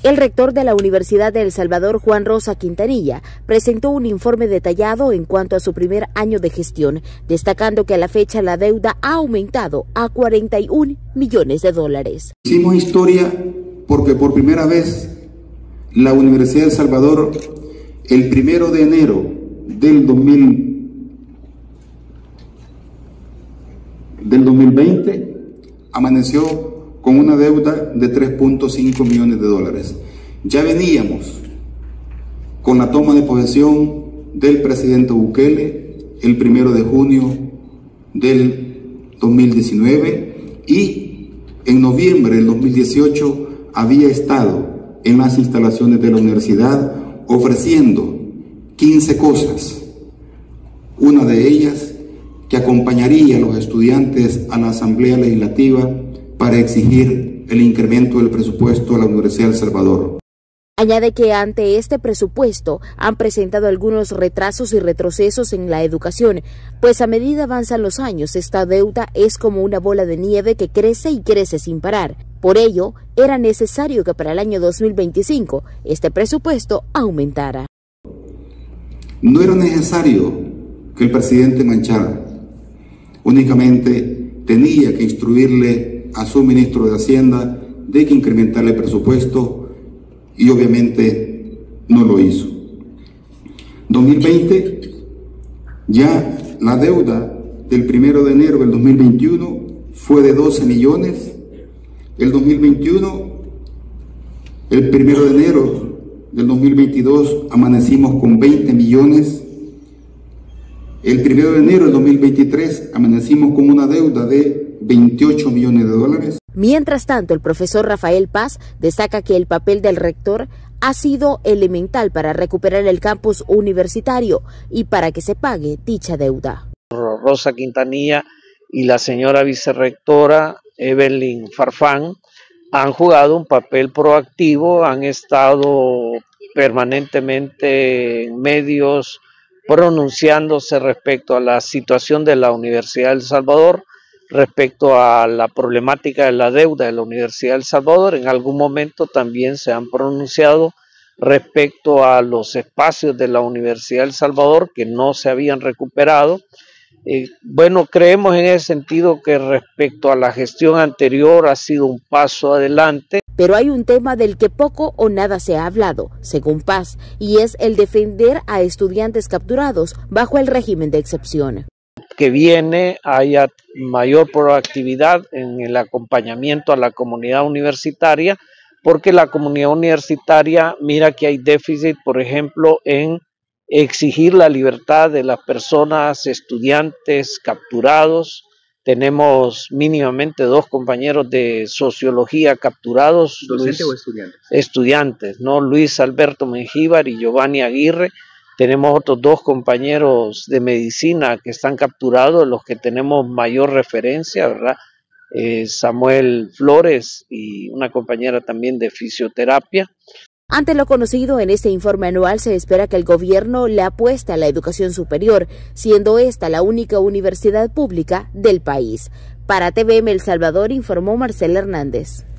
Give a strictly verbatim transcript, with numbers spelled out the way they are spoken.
El rector de la Universidad de El Salvador, Juan Rosa Quintanilla, presentó un informe detallado en cuanto a su primer año de gestión, destacando que a la fecha la deuda ha aumentado a cuarenta y un millones de dólares. Hicimos historia porque por primera vez la Universidad de El Salvador, el primero de enero del dos mil, del dos mil veinte, amaneció con una deuda de tres punto cinco millones de dólares. Ya veníamos con la toma de posesión del presidente Bukele el primero de junio del dos mil diecinueve y en noviembre del dos mil dieciocho había estado en las instalaciones de la universidad ofreciendo quince cosas. Una de ellas, que acompañaría a los estudiantes a la Asamblea Legislativa para exigir el incremento del presupuesto a la Universidad de El Salvador. Añade que ante este presupuesto han presentado algunos retrasos y retrocesos en la educación, pues a medida avanzan los años, esta deuda es como una bola de nieve que crece y crece sin parar. Por ello, era necesario que para el año dos mil veinticinco este presupuesto aumentara. No era necesario que el presidente manchara, únicamente tenía que instruirle a su ministro de Hacienda de que incrementara el presupuesto y obviamente no lo hizo. dos mil veinte, ya la deuda del primero de enero del dos mil veintiuno fue de doce millones. El dos mil veintiuno, el primero de enero del dos mil veintidós, amanecimos con veinte millones. El primero de enero del dos mil veintitrés, amanecimos con una deuda de veintiocho millones de dólares. Mientras tanto, el profesor Rafael Paz destaca que el papel del rector ha sido elemental para recuperar el campus universitario y para que se pague dicha deuda. Rosa Quintanilla y la señora vicerrectora Evelyn Farfán han jugado un papel proactivo, han estado permanentemente en medios pronunciándose respecto a la situación de la Universidad de El Salvador, respecto a la problemática de la deuda de la Universidad de El Salvador. En algún momento también se han pronunciado respecto a los espacios de la Universidad de El Salvador que no se habían recuperado. Eh, bueno, creemos en ese sentido que respecto a la gestión anterior ha sido un paso adelante. Pero hay un tema del que poco o nada se ha hablado, según Paz, y es el defender a estudiantes capturados bajo el régimen de excepción. Que viene haya mayor proactividad en el acompañamiento a la comunidad universitaria, porque la comunidad universitaria mira que hay déficit, por ejemplo, en exigir la libertad de las personas, estudiantes capturados. Tenemos mínimamente dos compañeros de sociología capturados. ¿Docentes o estudiantes? Estudiantes, ¿no? Luis Alberto Mengíbar y Giovanni Aguirre. Tenemos otros dos compañeros de medicina que están capturados, los que tenemos mayor referencia, ¿verdad? Eh, Samuel Flores y una compañera también de fisioterapia. Ante lo conocido en este informe anual, se espera que el gobierno le apueste a la educación superior, siendo esta la única universidad pública del país. Para T V M El Salvador, informó Marcela Hernández.